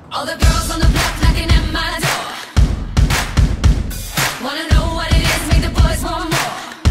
All the girls on the block knocking at my door. Wanna know what it is, make the boys want more.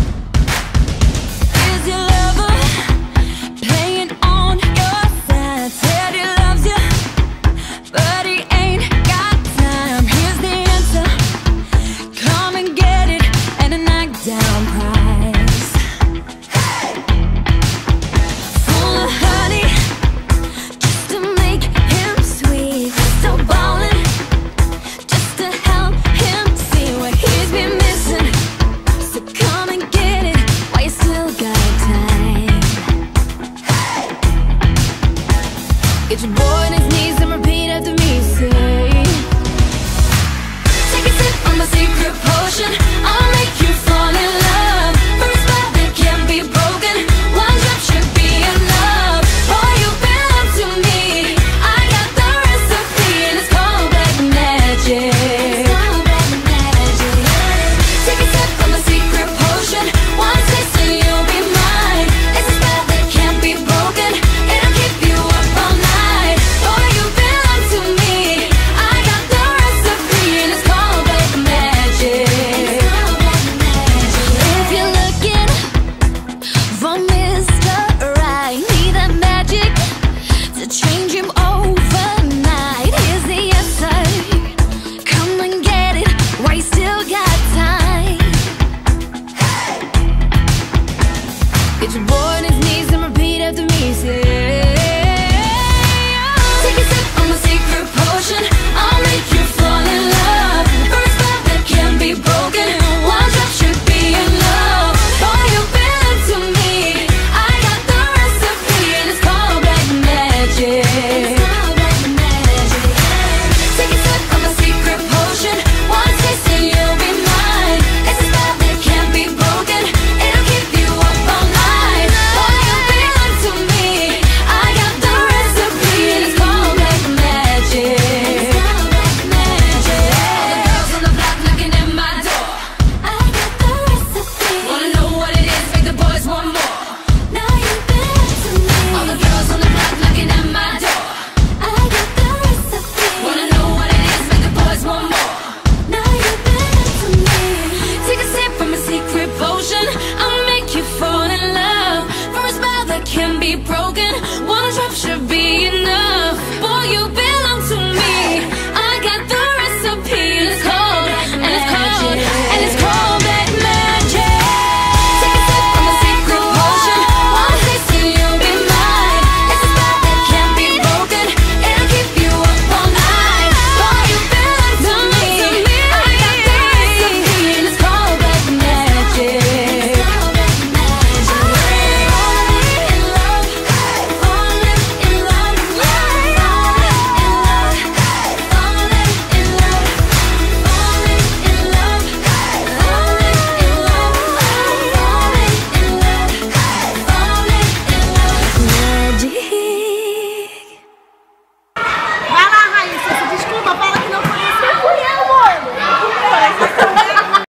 Is your lover playing on your side? Said he loves you, but he ain't got time. Here's the answer, come and get it, and a knockdown prize. Hey! Full of honey, just to make him sweet. So ballin', just to help him see what he's been missing. So come and get it while you still got time. Hey! Get your boy on his knees and repeat after me, say, take a sip on my secret potion, I'll make you